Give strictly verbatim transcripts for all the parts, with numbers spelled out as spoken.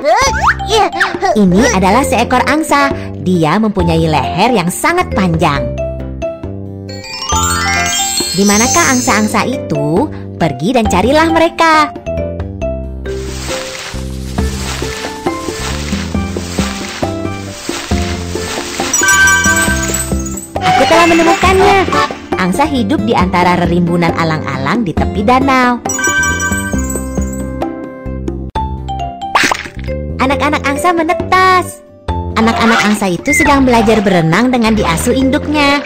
Ini adalah seekor angsa. Dia mempunyai leher yang sangat panjang. Di manakah angsa-angsa itu? Pergi dan carilah mereka. Aku telah menemukannya. Angsa hidup di antara rerimbunan alang-alang di tepi danau. Anak-anak angsa menetas. Anak-anak angsa itu sedang belajar berenang dengan diasuh induknya.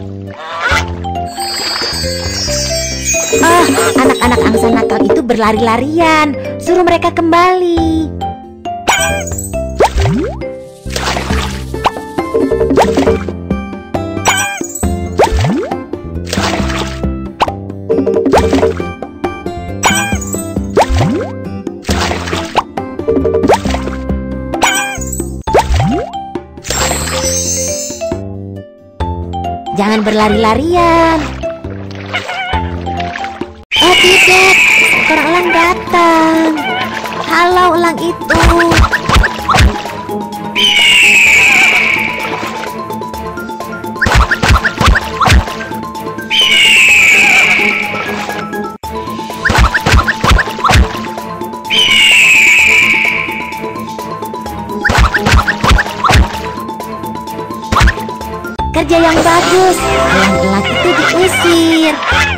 Oh, anak-anak angsa nakal itu berlari-larian. Suruh mereka kembali. Jangan berlari-larian. Oh tidak, seekor elang datang. Halo elang itu. Kerja yang bagus, elang-elang itu diusir.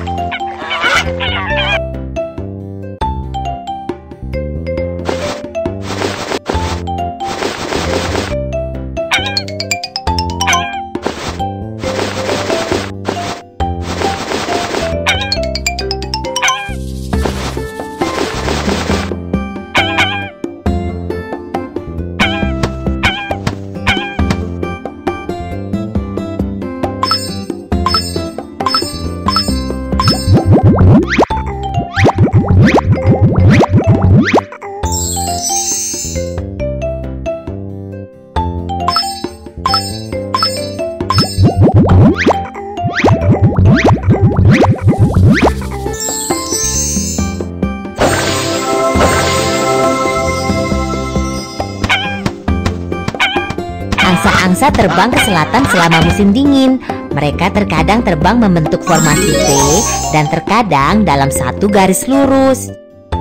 Angsa-angsa terbang ke selatan selama musim dingin. Mereka terkadang terbang membentuk formasi V dan terkadang dalam satu garis lurus.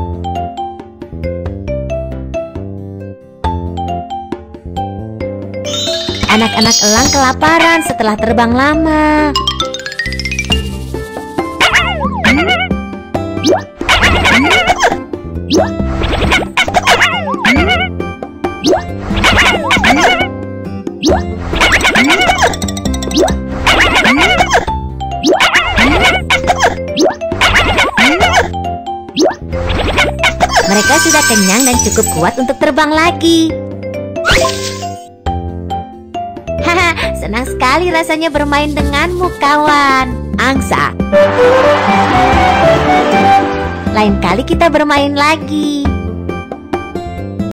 Anak-anak elang kelaparan setelah terbang lama. Mereka sudah kenyang dan cukup kuat untuk terbang lagi. Haha, senang sekali rasanya bermain denganmu, kawan. Angsa. Lain kali kita bermain lagi.